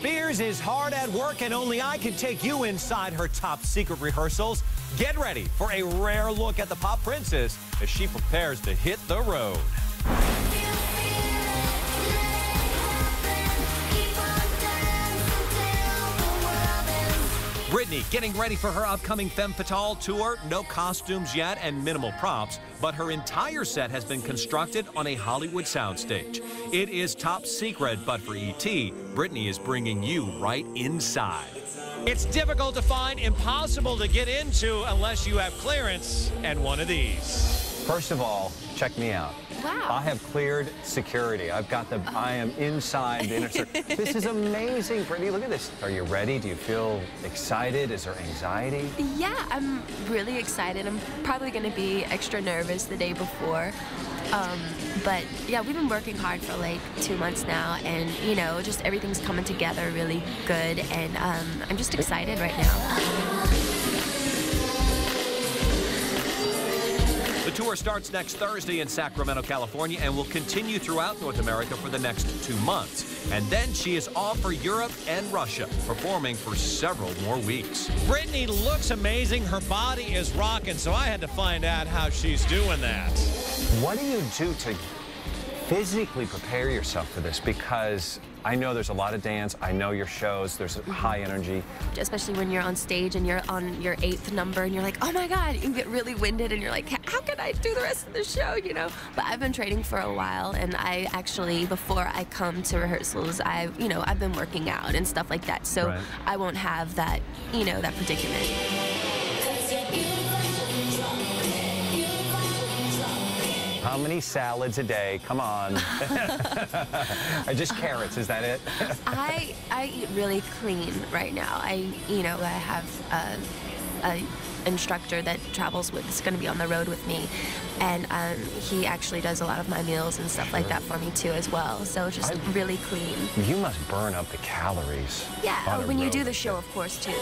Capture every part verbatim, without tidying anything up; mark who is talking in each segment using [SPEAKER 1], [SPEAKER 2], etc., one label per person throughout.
[SPEAKER 1] Spears is hard at work, and only I can take you inside her top secret rehearsals. Get ready for a rare look at the pop princess as she prepares to hit the road. Britney getting ready for her upcoming Femme Fatale tour. No costumes yet and minimal props, but her entire set has been constructed on a Hollywood soundstage. It is top secret, but for E T, Britney is bringing you right inside. It's difficult to find, impossible to get into unless you have clearance and one of these.
[SPEAKER 2] First of all, check me out.
[SPEAKER 3] Wow.
[SPEAKER 2] I have cleared security. I've got the, I am inside the inner circle. This is amazing, Britney. Look at this. Are you ready? Do you feel excited? Is there anxiety?
[SPEAKER 3] Yeah, I'm really excited. I'm probably going to be extra nervous the day before. Um, but yeah, we've been working hard for like two months now, and you know, just everything's coming together really good, and um, I'm just excited right now.
[SPEAKER 1] The tour starts next Thursday in Sacramento, California, and will continue throughout North America for the next two months. And then she is off for Europe and Russia, performing for several more weeks. Britney looks amazing. Her body is rocking, so I had to find out how she's doing that.
[SPEAKER 2] What do you do to physically prepare yourself for this? Because I know there's a lot of dance. I know your shows. There's high energy.
[SPEAKER 3] Especially when you're on stage and you're on your eighth number and you're like, oh my God, you get really winded and you're like, how can I do the rest of the show, you know? But I've been training for a while, and I actually, before I come to rehearsals, I, you know, I've been working out and stuff like that. So
[SPEAKER 2] right.
[SPEAKER 3] I won't have that, you know, that predicament.
[SPEAKER 2] How many salads a day? Come on. Just carrots, is that it?
[SPEAKER 3] I I eat really clean right now. I, you know, I have a, a instructor that travels with, is going to be on the road with me, and um, he actually does a lot of my meals and stuff
[SPEAKER 2] sure.
[SPEAKER 3] like that for me too as well. So just I, really clean.
[SPEAKER 2] You must burn up the calories.
[SPEAKER 3] Yeah, oh, when you do the show, of course, too.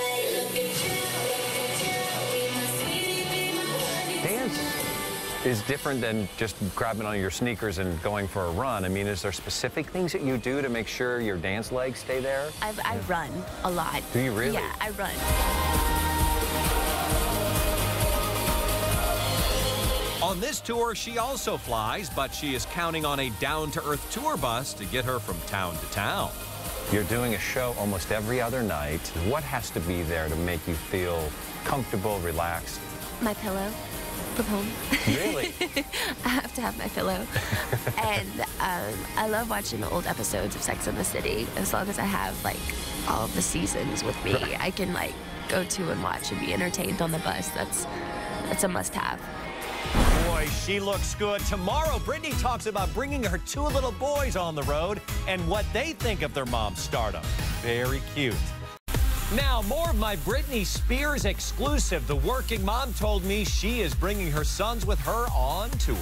[SPEAKER 2] Dance is different than just grabbing on your sneakers and going for a run. I mean, is there specific things that you do to make sure your dance legs stay there?
[SPEAKER 3] I, I run a lot.
[SPEAKER 2] Do you really?
[SPEAKER 3] Yeah, I run.
[SPEAKER 1] On this tour, she also flies, but she is counting on a down-to-earth tour bus to get her from town to town.
[SPEAKER 2] You're doing a show almost every other night. What has to be there to make you feel comfortable, relaxed?
[SPEAKER 3] My pillow from home.
[SPEAKER 2] Really?
[SPEAKER 3] I have to have my pillow. And um, I love watching the old episodes of Sex and the City. As long as I have like all of the seasons with me, I can like go to and watch and be entertained on the bus. That's that's a must-have.
[SPEAKER 1] Boy, she looks good. Tomorrow, Britney talks about bringing her two little boys on the road and what they think of their mom's stardom. Very cute. Now, more of my Britney Spears exclusive. The working mom told me she is bringing her sons with her on tour.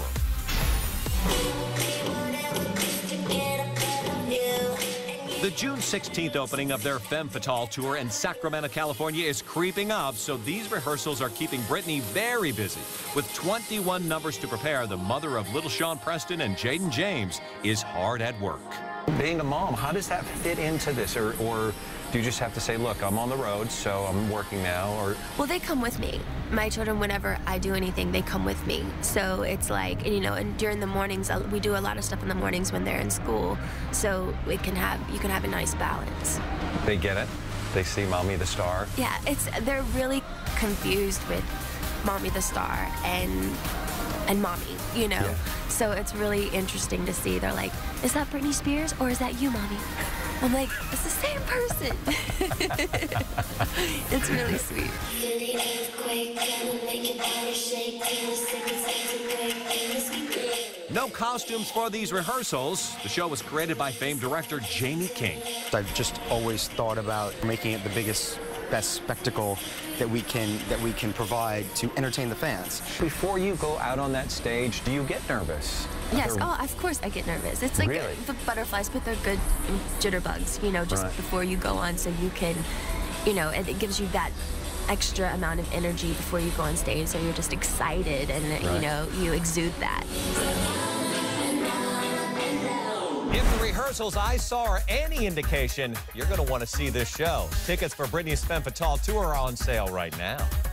[SPEAKER 1] The June sixteenth opening of their Femme Fatale tour in Sacramento, California is creeping up, so these rehearsals are keeping Britney very busy. With twenty-one numbers to prepare, the mother of little Sean Preston and Jaden James is hard at work.
[SPEAKER 2] Being a mom, how does that fit into this? Or, or do you just have to say, look, I'm on the road, so I'm working now? Or
[SPEAKER 3] Well, they come with me. My children, whenever I do anything, they come with me. So it's like, you know, and during the mornings, we do a lot of stuff in the mornings when they're in school. So we can have, you can have a nice balance.
[SPEAKER 2] They get it? They see Mommy the Star?
[SPEAKER 3] Yeah, it's, they're really confused with Mommy the Star and and Mommy, you know?
[SPEAKER 2] Yeah.
[SPEAKER 3] So it's really interesting to see. They're like, is that Britney Spears or is that you, Mommy? I'm like, it's the same person. It's really sweet.
[SPEAKER 1] No costumes for these rehearsals. The show was created by famed director Jamie King.
[SPEAKER 4] I've just always thought about making it the biggest, best spectacle that we can that we can provide to entertain the fans.
[SPEAKER 2] Before you go out on that stage, do you get nervous?
[SPEAKER 3] Yes, oh, of course I get nervous. It's like
[SPEAKER 2] Really?
[SPEAKER 3] the butterflies, but they're good jitterbugs, you know, just
[SPEAKER 2] Right.
[SPEAKER 3] before you go on, so you can, you know, and it gives you that extra amount of energy before you go on stage, so you're just excited and, you
[SPEAKER 2] Right.
[SPEAKER 3] know, you exude that.
[SPEAKER 1] If the rehearsal rehearsals I saw are any indication, you're going to want to see this show. Tickets for Britney's Femme Fatale tour are on sale right now.